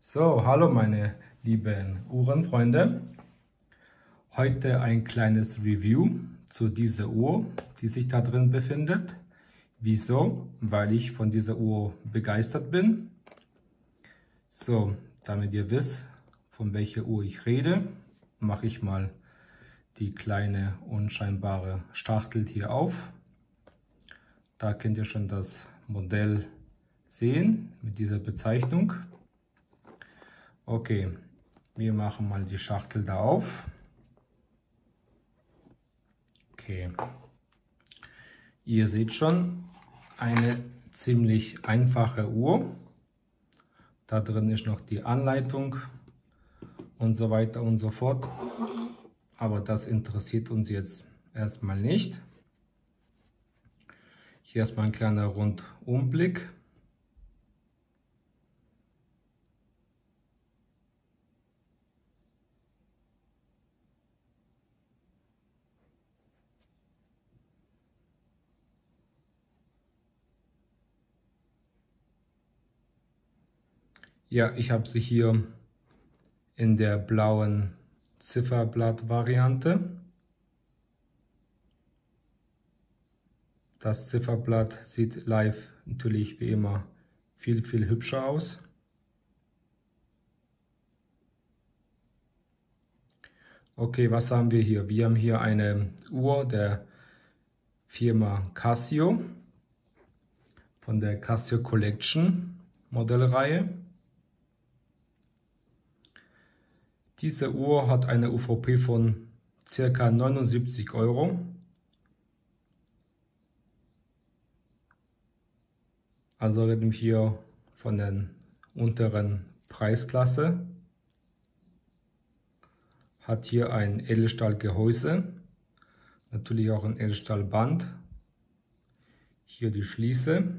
So, hallo meine lieben Uhrenfreunde. Heute ein kleines Review zu dieser Uhr, die sich da drin befindet. Wieso? Weil ich von dieser Uhr begeistert bin. So, damit ihr wisst, von welcher Uhr ich rede, mache ich mal die kleine unscheinbare Schachtel hier auf. Da könnt ihr schon das Modell sehen mit dieser Bezeichnung. Okay, wir machen mal die Schachtel da auf. Okay, ihr seht schon, eine ziemlich einfache Uhr. Da drin ist noch die Anleitung und so weiter und so fort. Aber das interessiert uns jetzt erstmal nicht. Hier erstmal ein kleiner Rundumblick. Ja, ich habe sie hier in der blauen Zifferblatt-Variante. Das Zifferblatt sieht live natürlich wie immer viel hübscher aus. Okay, was haben wir hier? Wir haben hier eine Uhr der Firma Casio von der Casio Collection Modellreihe. Diese Uhr hat eine UVP von ca. 79 €. Also reden wir hier von der unteren Preisklasse. Hat hier ein Edelstahlgehäuse, natürlich auch ein Edelstahlband. Hier die Schließe.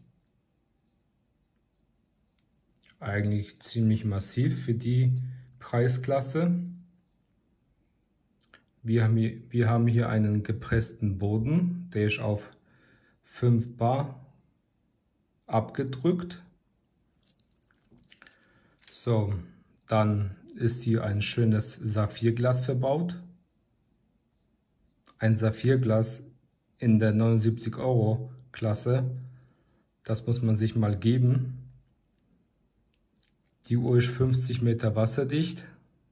Eigentlich ziemlich massiv für die Preisklasse. Wir haben hier einen gepressten Boden, der ist auf 5 Bar abgedrückt. So, dann ist hier ein schönes Saphirglas verbaut. Ein Saphirglas in der 79 € Klasse, das muss man sich mal geben. Die Uhr ist 50 Meter wasserdicht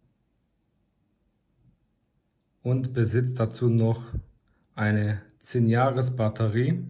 und besitzt dazu noch eine 10-Jahres Batterie.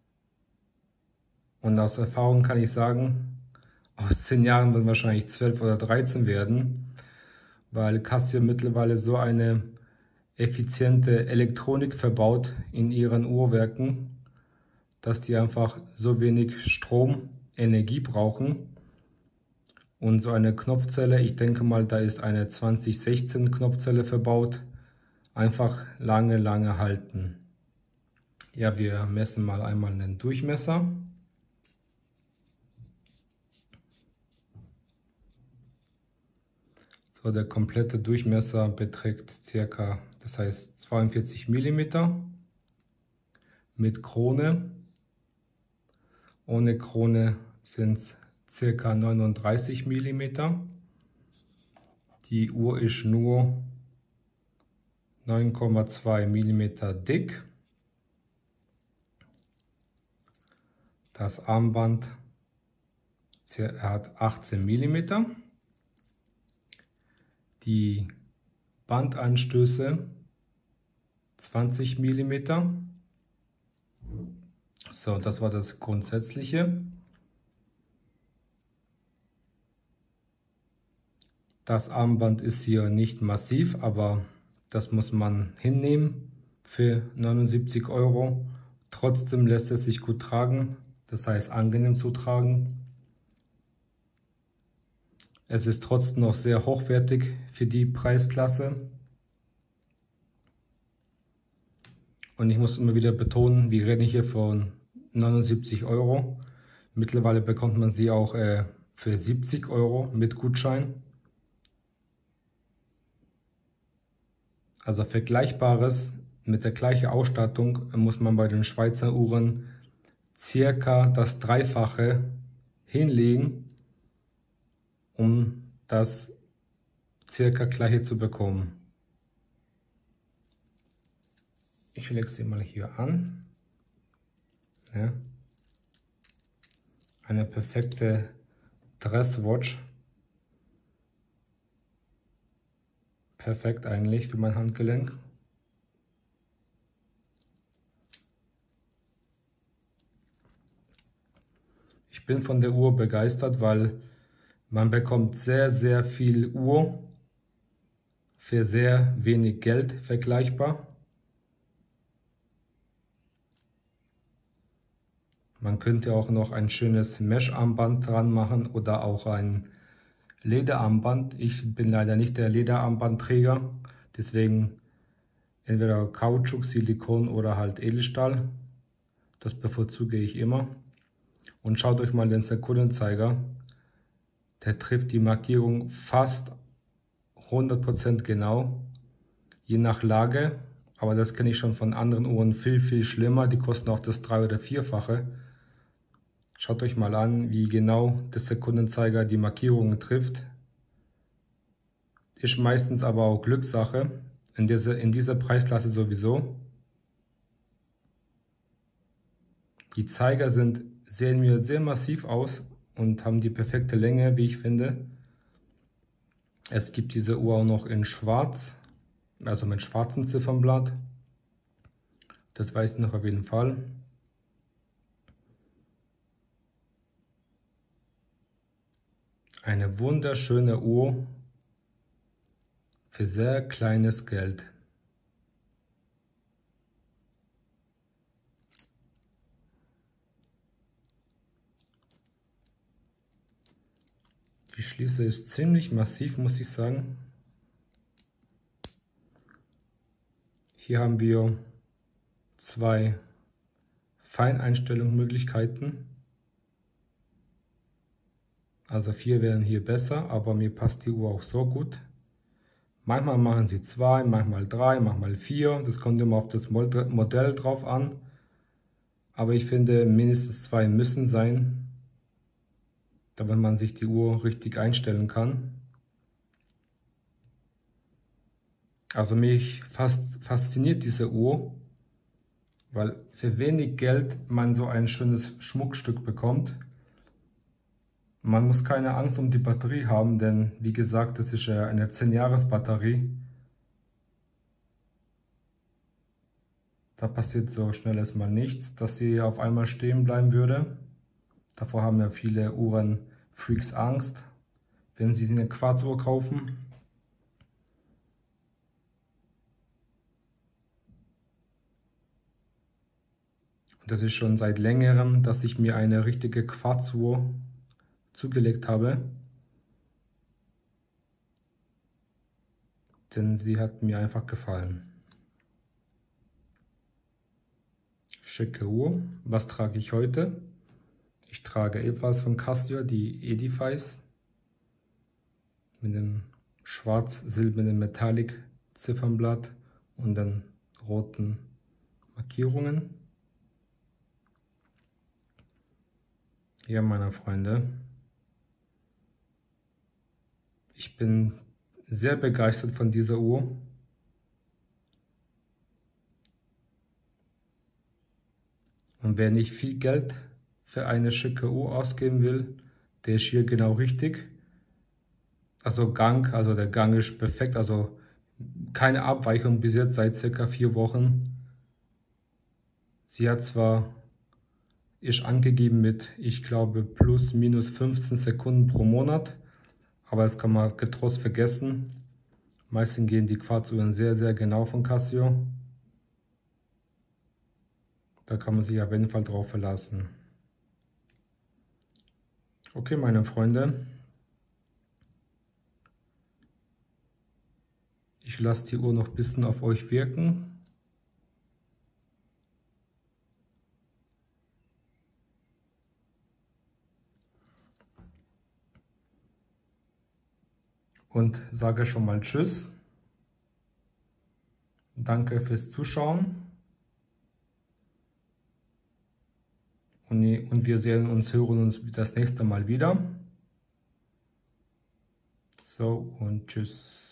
Und aus Erfahrung kann ich sagen, aus 10 Jahren werden wahrscheinlich 12 oder 13 werden, weil Casio mittlerweile so eine effiziente Elektronik verbaut in ihren Uhrwerken, dass die einfach so wenig Strom, Energie brauchen. Und so eine Knopfzelle, ich denke mal, da ist eine 2016 Knopfzelle verbaut, einfach lange halten. Ja, wir messen mal einmal den Durchmesser. So, der komplette Durchmesser beträgt ca. 42 mm mit Krone. Ohne Krone sind es ca. 39 mm. Die Uhr ist nur 9,2 mm dick. Das Armband hat 18 mm. Die Bandanstöße 20 mm. So, das war das Grundsätzliche. Das Armband ist hier nicht massiv, aber das muss man hinnehmen für 79 €. Trotzdem lässt es sich gut tragen, das heißt angenehm zu tragen. Es ist trotzdem noch sehr hochwertig für die Preisklasse. Und ich muss immer wieder betonen, wir reden hier von 79 €. Mittlerweile bekommt man sie auch für 70 € mit Gutschein. Also Vergleichbares mit der gleichen Ausstattung muss man bei den Schweizer Uhren circa das Dreifache hinlegen. um das circa gleiche zu bekommen. Ich lege sie mal hier an. Ja. Eine perfekte Dresswatch. Perfekt eigentlich für mein Handgelenk. Ich bin von der Uhr begeistert, weil man bekommt sehr, sehr viel Uhr für sehr wenig Geld vergleichbar. Man könnte auch noch ein schönes Mesh-Armband dran machen oder auch ein Lederarmband. Ich bin leider nicht der Lederarmbandträger, deswegen entweder Kautschuk, Silikon oder halt Edelstahl. Das bevorzuge ich immer. Und schaut euch mal den Sekundenzeiger. Der trifft die Markierung fast 100% genau, je nach Lage. Aber das kenne ich schon von anderen Uhren viel, viel schlimmer. Die kosten auch das 3- oder 4-fache. Schaut euch mal an, wie genau der Sekundenzeiger die Markierungen trifft. Ist meistens aber auch Glückssache. In dieser Preisklasse sowieso. Die Zeiger sehen mir sehr massiv aus und haben die perfekte Länge, wie ich finde. Es gibt diese Uhr auch noch in schwarz, also mit schwarzem Ziffernblatt. Das weiß ich noch auf jeden Fall. Eine wunderschöne Uhr für sehr kleines Geld. Die Schließe ist ziemlich massiv, muss ich sagen. Hier haben wir 2 Feineinstellungsmöglichkeiten. Also 4 wären hier besser, aber mir passt die Uhr auch so gut. Manchmal machen sie 2, manchmal 3, manchmal 4. Das kommt immer auf das Modell drauf an. Aber ich finde, mindestens 2 müssen sein, damit man sich die Uhr richtig einstellen kann. Also mich fasziniert diese Uhr, weil für wenig Geld man so ein schönes Schmuckstück bekommt. Man muss keine Angst um die Batterie haben, denn wie gesagt, das ist ja eine 10-Jahres-Batterie. Da passiert so schnell erstmal nichts, dass sie auf einmal stehen bleiben würde. Davor haben ja viele Uhrenfreaks Angst, wenn sie eine Quarzuhr kaufen. Und das ist schon seit längerem, dass ich mir eine richtige Quarzuhr zugelegt habe. Denn sie hat mir einfach gefallen. Schicke Uhr. Was trage ich heute? Ich trage etwas von Casio, die Edifice, mit dem schwarz-silbernen Metallic Ziffernblatt und den roten Markierungen. Ja, meine Freunde, ich bin sehr begeistert von dieser Uhr. Und wer nicht viel Geld für eine schicke Uhr ausgeben will, der ist hier genau richtig. Also der Gang ist perfekt, also keine Abweichung bis jetzt seit circa 4 Wochen. Sie hat zwar, ist angegeben mit, ich glaube, plus minus 15 Sekunden pro Monat, aber das kann man getrost vergessen. Meistens gehen die Quarzuhren sehr, sehr genau von Casio. Da kann man sich auf jeden Fall drauf verlassen. Okay, meine Freunde. Ich lasse die Uhr noch ein bisschen auf euch wirken. Und sage schon mal Tschüss. Danke fürs Zuschauen. Und wir sehen uns, hören uns das nächste Mal wieder. So und tschüss.